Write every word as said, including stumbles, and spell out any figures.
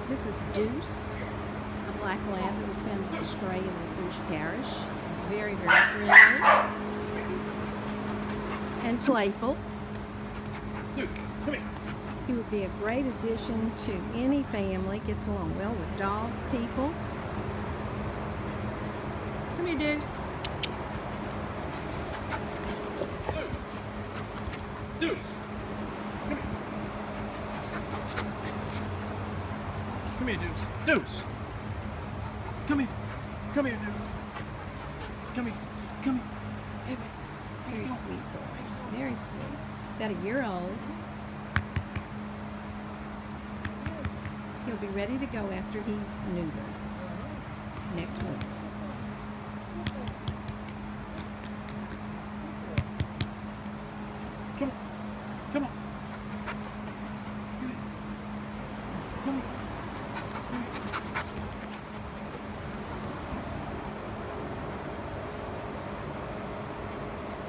This is Deuce, a black lab that was found as a stray in Lafourche Parish. Very, very friendly and playful. Deuce, come here. He would be a great addition to any family. Gets along well with dogs, people. Come here, Deuce. Deuce. Come here, Deuce. Deuce. Come here. Come here, Deuce. Come here. Come here. Hey, wait. Very sweet boy. Very sweet. About a year old. He'll be ready to go after he's neutered next week. Come on. Come on. Come here. Come here.